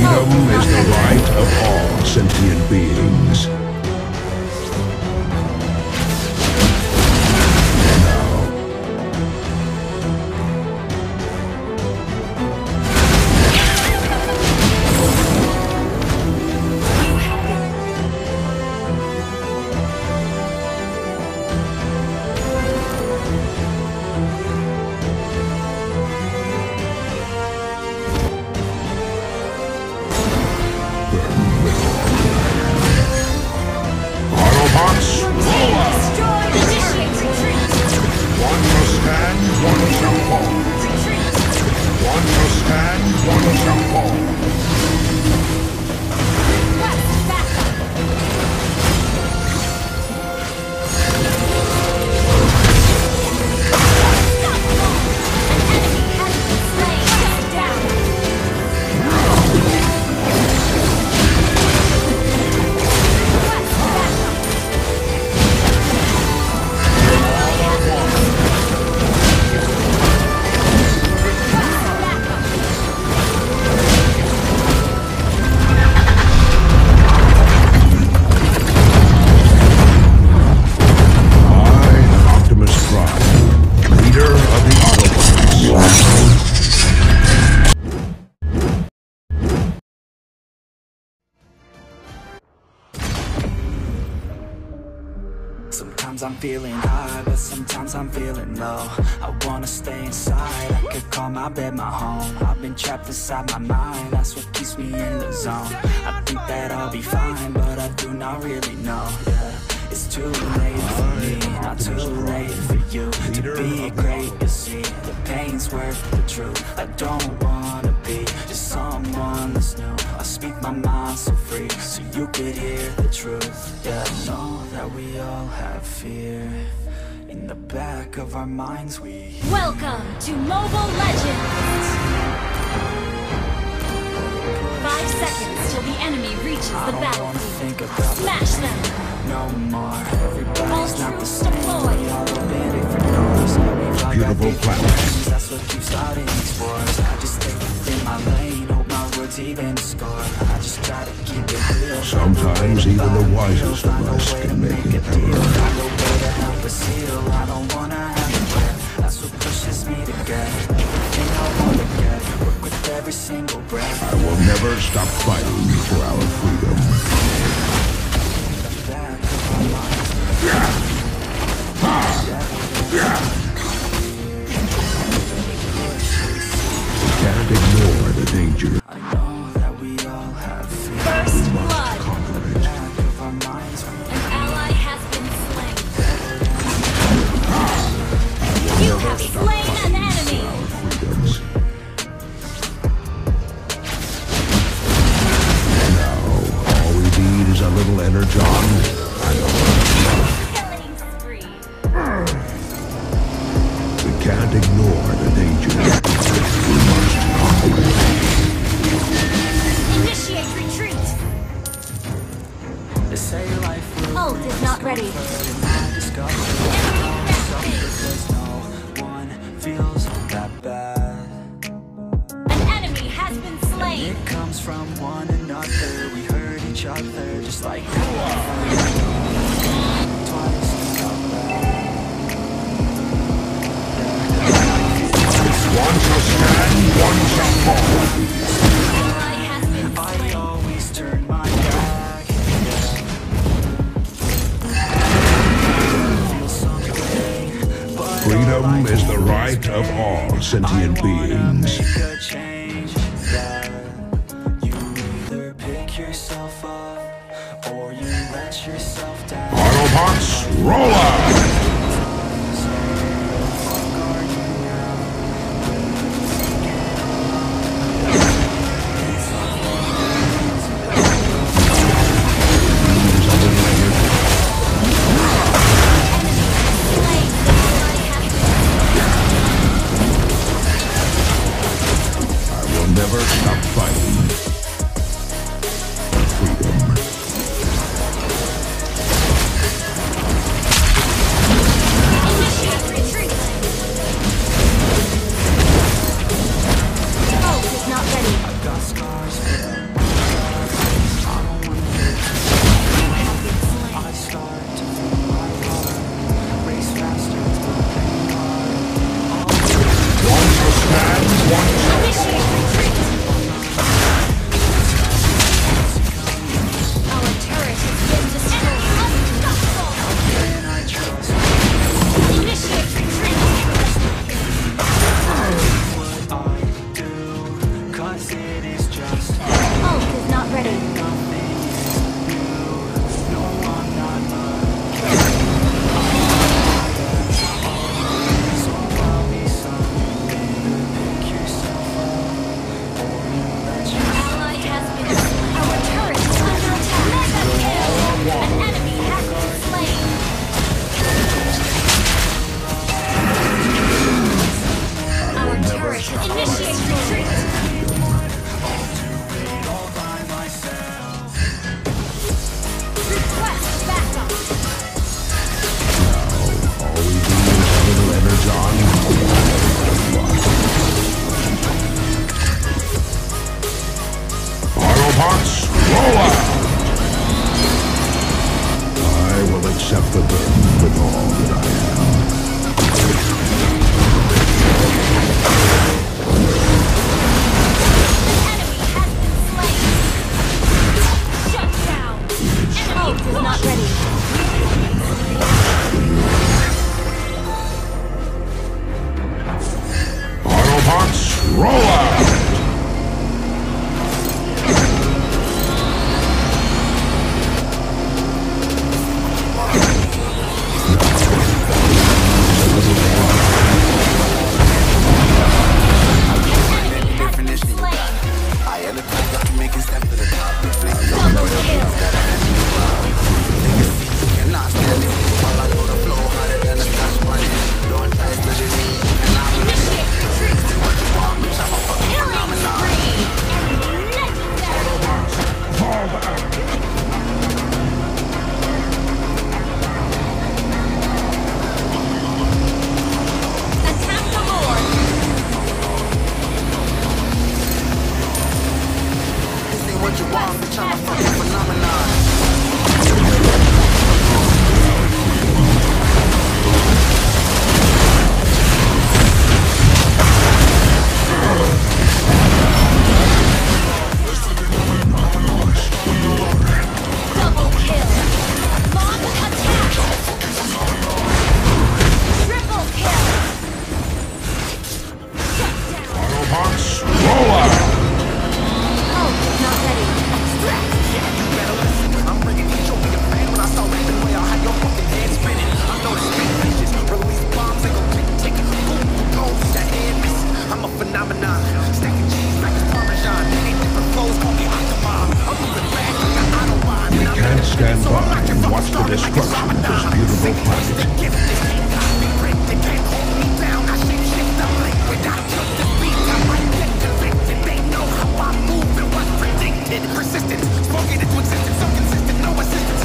Freedom is the right of all sentient beings. Autobots, roll out! One will stand, one shall fall. One will stand, one shall fall. Sometimes I'm feeling high, but sometimes I'm feeling low. I wanna stay inside, I could call my bed my home. I've been trapped inside my mind, that's what keeps me in the zone. I think that I'll be fine, but I do not really know, yeah. It's too late for me, not too late for you. To be great, you see, the pain's worth the truth. I don't wanna be just someone that's new. I speak my mind so free, so you could hear the truth. Yeah, I know that we all have fear. In the back of our minds we... Welcome to Mobile Legends! 5 seconds till the enemy reaches the battlefield. Smash them! No more, everybody's not the same. Deployed. We all obey different doors. Yeah, we've all got Beautiful different planet. names. That's what keeps starting these wars. I just stay within my lane, hope my words even score. I just try to keep it real. Sometimes even the wisest of us can make it I know where to help us heal. I don't wanna have regret. That's what pushes me to get everything I wanna get. Work with every single breath. I will never stop fighting for our freedom. Back of our minds. Can't ignore the danger. I know that we all have fear. First blood! Conquer it. Back of our minds. An ally has been slain. You have slain an enemy! Freedoms. Now, all we need is a little energon and Killing spree. we can't ignore the danger. We must conquer it. Initiate retreat! They say life will Ult is not ready. Because no one feels that bad. An enemy has been slain! It comes from one another. We hurt each other just like twice. One shall stand, one shall fall. Ally has been I slain. always turn my back. Feel something, but Freedom is the right of all sentient beings. make a change that you either pick yourself up or you let yourself down. Autobots, roll out! Never stop fighting for freedom. Initiate retreat! Ult is not ready. I've got scars. Stand by and watch the destruction of this beautiful planet. Persistent, spoken into existence, so consistent, no assistance.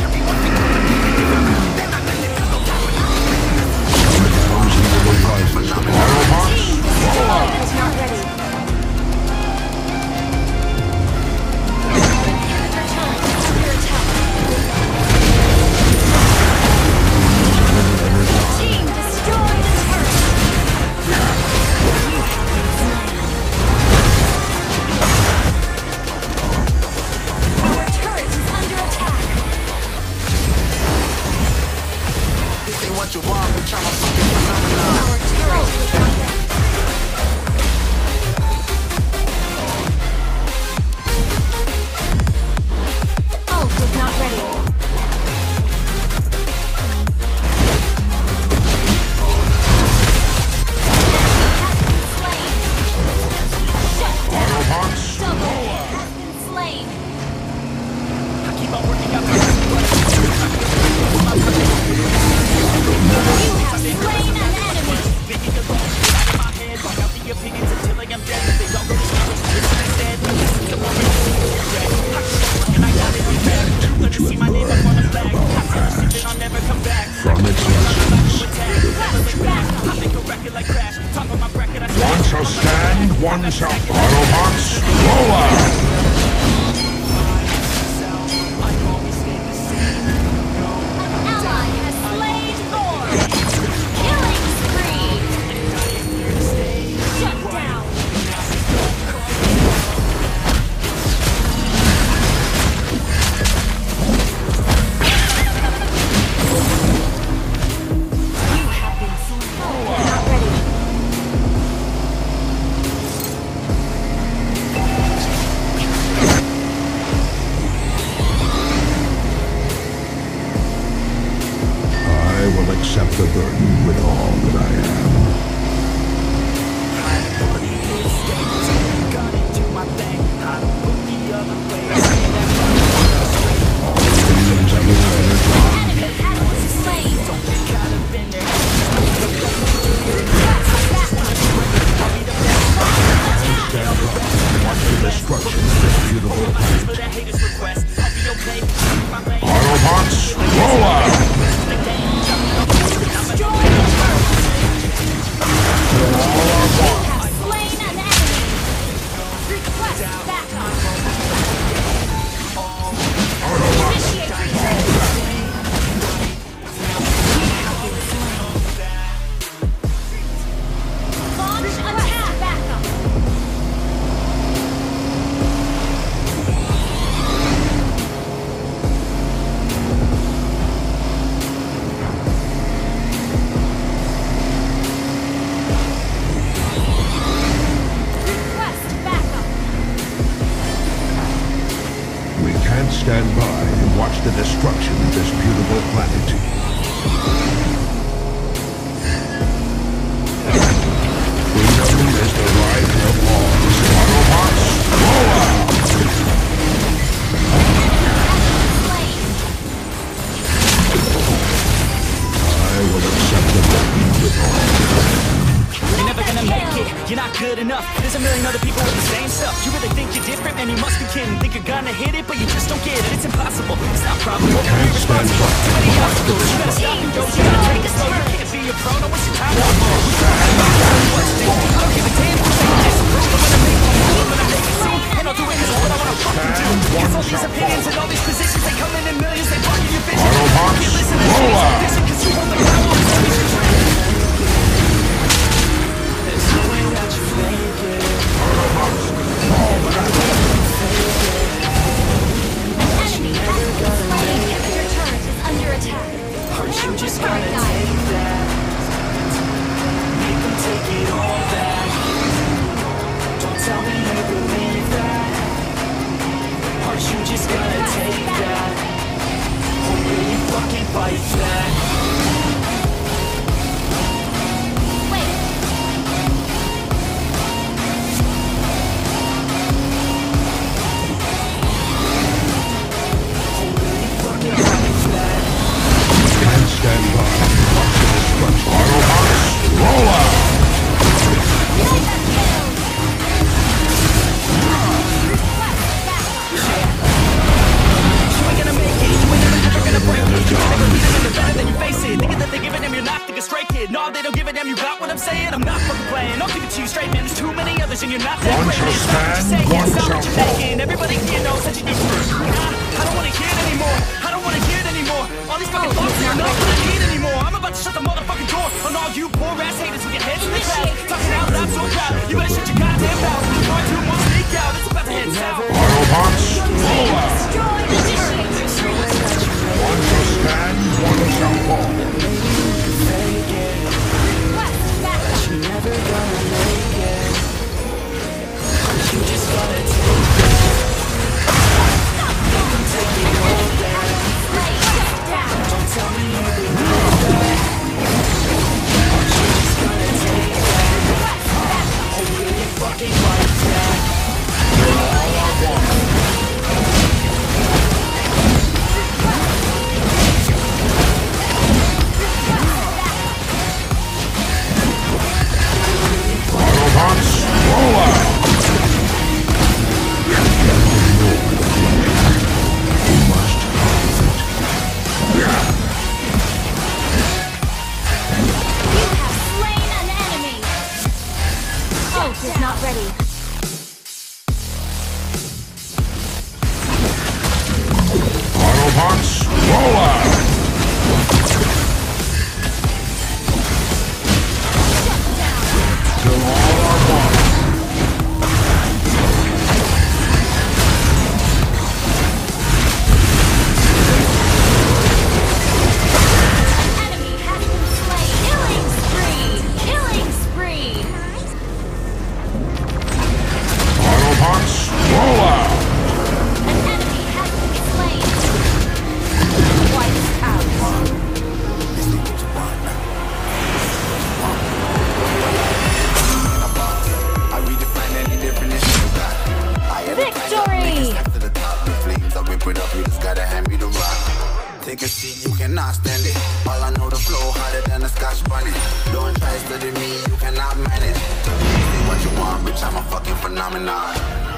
It's not ready. Team, destroy the turret. Our turret is under attack. This ain't what you want, but trying to fucking phenomenon. Our turret is under Ult is not ready. From its essence, one shall stand, one shall follow. Autobots, roll out! Accept the burden with all that I am. Watch the destruction of this beautiful planet. Autobots, roll out! Stand by and watch the destruction of this beautiful planet. Freedom is the right of all. Autobots, roll out! people with the same stuff. You really think you're different? Man, you must be kidding. Think you're gonna hit it, but you just don't get it. It's impossible, it's not probable, you're irresponsible. Too many obstacles, you gotta stop and go. You gotta take it slow, you can't be a pro. Don't waste your time no more. What to do? I don't give a damn if you say you disapprove. I'm gonna make my move, I'm gonna make it soon, and I'll do it 'cause what I wanna fucking do. Cause all these opinions and all these positions, they come in millions, they block your vision. You listen to this audition, cause you want the power of television. There's no way that you make it. You just gotta take that. Make them take it all back. Don't tell me you believe that. Or you just gotta take that. Or will you fucking fight that? Stand by. Autobots, roll out! You ain't gonna make it, you ain't never ever gonna break it. You ain't never leave it in the time, then you face it. Thinking that they give a damn, you're not thinking straight, kid. No, they don't give a damn, you got what I'm saying? I'm not fucking playing, I'll give it to you straight, man. There's too many others and you're not that great. It's not what you're saying, it's not what you're making. Everybody here knows that you do. I don't wanna hear it anymore, I don't wanna hear it anymore. All these fucking thoughts are not what I need anymore. I'm about to shut the motherfucking door on all you poor ass haters with your heads in the clouds. Talking out loud, so proud. You better shut your goddamn mouth. You're too much sneak out. It's about to head south. Autobots, roll out! One shall stand, one shall fall. You're never gonna make it. You just gotta take it. Take it all back. Don't tell me you believe that. You just gotta take that. Or will you fucking fight that? Autobots, roll out! Is not ready. Autobots, roll out! Till all are one. An enemy has been slain. Killing spree! Killing spree! Autobots, roll out! An enemy has been slain. Wiped out. I redefine any definition of God. Victory! After the top, the flames, I rip it up, you just gotta hand me the rock. Take a seat, you cannot stand it. All I know, the flow harder than a Scotch bonnet. Don't try study me, you cannot manage. Say what you want, bitch, I'm a fucking phenomenon.